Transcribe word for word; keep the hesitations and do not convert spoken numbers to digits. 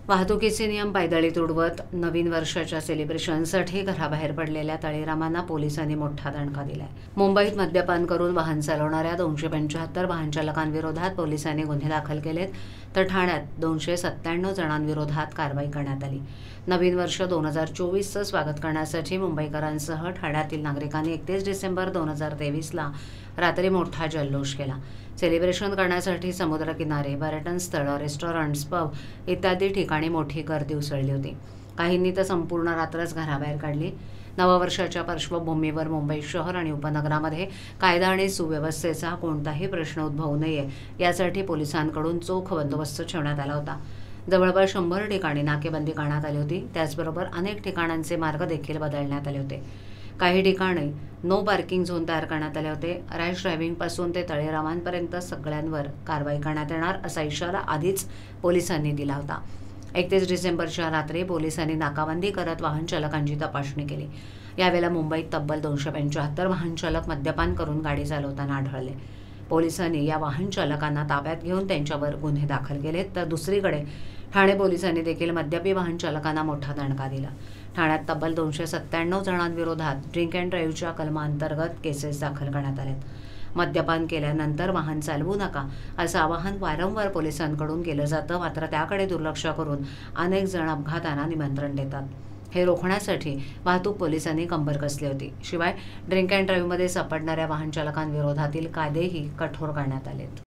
वाहतुकीचे नियम पायदळी तुडवत नवीन वर्षाच्या सेलिब्रेशनसाठी घराबाहेर पडलेल्या तळेरामांना पोलिसांनी मोठा दणका दिलाय। मुंबईत मद्यपान करून वाहन चालवणाऱ्या दोनशे पंच्याहत्तर वाहन चालकांविरोधात पोलिसांनी गुन्हे दाखल केलेत, तर ठाण्यात दोनशे सत्त्याण्णव जणांविरोधात कारवाई करण्यात आली। नवीन वर्ष दोन हजार चोवीसचं स्वागत करण्यासाठी मुंबईकरांसह ठाण्यातील नागरिकांनी एकतीस डिसेंबर दोन हजार तेवीसला रात्री मोठा जल्लोष केला। सेलिब्रेशन करण्यासाठी समुद्रकिनारे, पर्यटन स्थळं, रेस्टॉरंट्स, पब इत्यादी ठिकाणी मोठी गर्दी उसळली होती। काहींनी तर संपूर्ण रात्रच घराबाहेर काढली। नववर्षाच्या पार्श्वभूमीवर मुंबई शहर आणि उपनगरामध्ये कायदा आणि सुव्यवस्थेचा कोणताही प्रश्न उद्भवू नये यासाठी पोलिसांकडून चोख बंदोबस्त ठेवण्यात आला होता। जवळपास शंभर ठिकाणी नाकेबंदी करण्यात आली होती। त्याचबरोबर अनेक ठिकाणांचे मार्ग देखील बदलण्यात आले होते। काही ठिकाणी नो पार्किंग झोन तयार करण्यात आले होते। रॅश ड्रायव्हिंगपासून ते तळेरामांपर्यंत सगळ्यांवर कारवाई करण्यात येणार असा इशारा आधीच पोलिसांनी दिला होता। एकतीस डिसेंबरच्या रात्री पोलिसांनी नाकाबंदी करत वाहन चालकांची तपासणी केली। यावेळेला मुंबईत तब्बल दोनशे पंच्याहत्तर वाहन चालक मद्यपान करून गाडी चालवताना आढळले। पोलिसांनी या वाहन चालकांना ताब्यात घेऊन त्यांच्यावर गुन्हे दाखल केलेत, तर दुसरीकडे ठाणे पोलिसांनी देखील मद्यपी वाहन चालकांना मोठा दणका दिला। ठाण्यात तब्बल दोनशे सत्त्याण्णव जणांविरोधात ड्रिंक अँड ड्राईव्हच्या कलमांतर्गत केसेस दाखल करण्यात आलेत। मद्यपान केल्यानंतर वाहन चालवू नका असं आवाहन वारंवार पोलिसांकडून केलं जातं, मात्र त्याकडे दुर्लक्ष करून अनेक जण अपघातांना निमंत्रण देतात। हे रोखण्यासाठी वाहतूक पोलिसांनी कंबर कसली होती। शिवाय ड्रिंक अँड ड्राईव्हमध्ये सापडणाऱ्या वाहन चालकांविरोधातील कायदेही कठोर करण्यात आलेत।